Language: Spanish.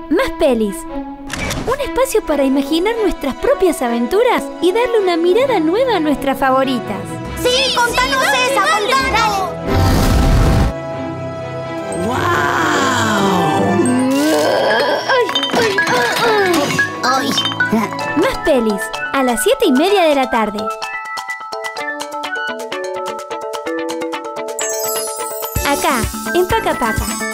Más pelis. Un espacio para imaginar nuestras propias aventuras y darle una mirada nueva a nuestras favoritas. ¡Sí, contanos esa! ¡Contanos! ¡Ay! Más pelis, a las 7:30 de la tarde. Acá, en Paca Paca.